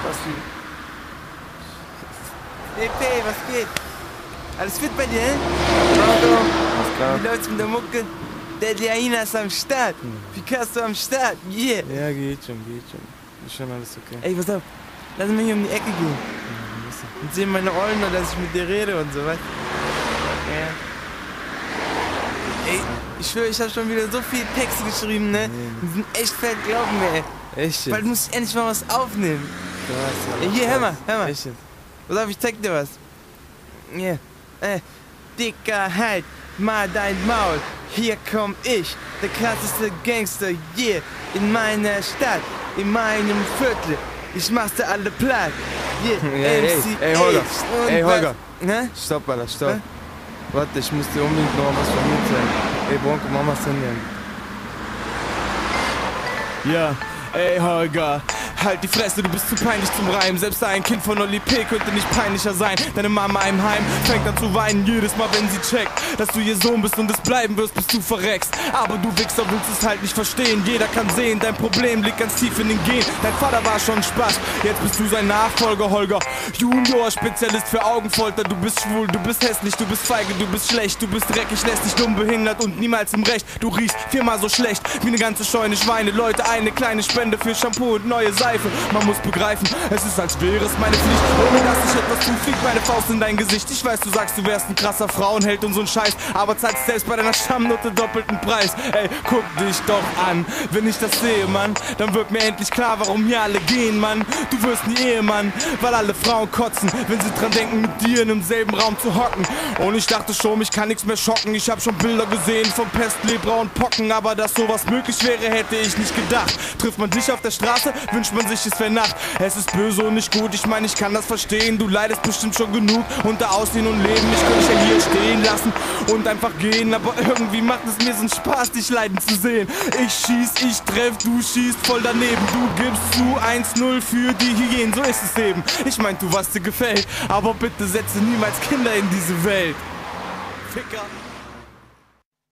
Basti. Hey P, was geht? Alles fit bei dir, hä? Was Wie läuft's mit der Mucke? Der Diana ist am Start. Picasso am Start. Yeah. Ja, geht schon. Ist schon alles okay. Ey, pass auf. Lass mich hier um die Ecke gehen. Und sehen meine Ollen, dass ich mit dir rede und so, weißt du? Ja. Ey, ich schwöre, ich hab schon wieder so viele Texte geschrieben, ne? Die sind echt fett, glaub mir, ey. Echt? Bald muss ich endlich mal was aufnehmen. Krass, Ey, hier, hör mal. Echt? Pass auf, ich zeig dir was. Hier. Dicker, halt mal dein Maul. Hier komm ich, der krasseste Gangster, yeah. In meiner Stadt, in meinem Viertel. Ich mach's dir alle platt. Yeah, Ey, Holger. Ey, Holger. Hä? Stopp, Alter, stopp. Warte, ich muss dir unbedingt noch was von mir zeigen. Ey, Bronco, mach mal das Handy an. Ja, ey Holger, halt die Fresse, du bist zu peinlich zum Reimen. Selbst ein Kind von Oli P. könnte nicht peinlicher sein. Deine Mama im Heim fängt an zu weinen jedes Mal, wenn sie checkt, dass du ihr Sohn bist und es bleiben wirst, bis du verreckst. Aber du Wichser willst es halt nicht verstehen. Jeder kann sehen, dein Problem liegt ganz tief in den Gen. Dein Vater war schon Spaß, jetzt bist du sein Nachfolger, Holger. Junior, Spezialist für Augenfolter. Du bist schwul, du bist hässlich, du bist feige, du bist schlecht. Du bist dreckig, lästig, dumm, behindert und niemals im Recht. Du riechst viermal so schlecht wie eine ganze Scheune Schweine. Leute, eine kleine Spende für Shampoo und neue Seife. Man muss begreifen, es ist, als wäre es meine Pflicht. Ohne dass ich etwas tue, fliegt meine Faust in dein Gesicht. Ich weiß, du sagst, du wärst ein krasser Frauenheld und so ein Scheiß, aber zahlst selbst bei deiner Stammnutte doppelten Preis. Ey, guck dich doch an, wenn ich das sehe, Mann, dann wird mir endlich klar, warum hier alle gehen, Mann. Du wirst nie Ehemann, weil alle Frauen kotzen, wenn sie dran denken, mit dir in demselben Raum zu hocken. Und ich dachte schon, mich kann nichts mehr schocken. Ich hab schon Bilder gesehen von Pest, Lepra und Pocken, aber dass sowas möglich wäre, hätte ich nicht gedacht. Trifft man dich auf der Straße, wünscht man sich, es wäre Nacht. Es ist böse und nicht gut, ich meine, ich kann das verstehen. Du leidest bestimmt schon genug unter Aussehen und Leben. Ich könnte dich ja hier stehen lassen und einfach gehen, aber irgendwie macht es mir so einen Spaß, dich leiden zu sehen. Ich schieß, ich treff, du schießt voll daneben. Du gibst zu 1-0 für die Hyänen, so ist es eben. Ich mein, tu, was dir gefällt, aber bitte setze niemals Kinder in diese Welt. Ficker.